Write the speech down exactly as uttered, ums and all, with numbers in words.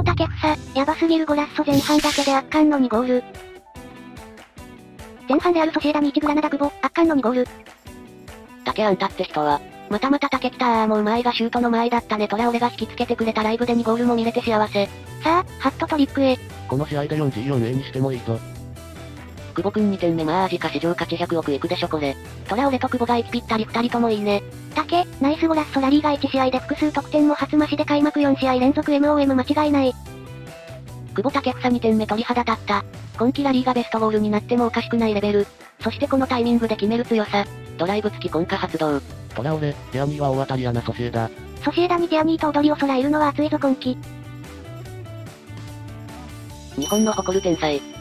保建英、やばすぎるゴラッソ前半だけで圧巻のにゴール。前半レアルソシエダにいちグラナダ久保、圧巻のにゴール。 竹あんたって人は、またまた竹来たーもう前がシュートの前だったね。トラオレが引きつけてくれたライブでにゴールも見れて幸せ。 さあ、ハットトリックへ。 この試合で よんジーよんエー にしてもいいぞ。 久保くんにてんめまあ味か市場価値ひゃくおくいくでしょこれ。トラオレと久保が息ぴったりふたりともいいね。 竹、ナイスゴラッソラリーガいち試合で複数得点も初増しで開幕よん試合連続 エムオーエム 間違いない。 久保建英にてんめ鳥肌立った。今季ラリーガベストゴールになってもおかしくないレベル。そしてこのタイミングで決める強さ。ドライブ付き根下発動。 トラオレ、ティアニーは大当たりやなソシエダ。 ソシエダにティアニーと踊りを空いるのは熱いぞ今季。 日本の誇る天才。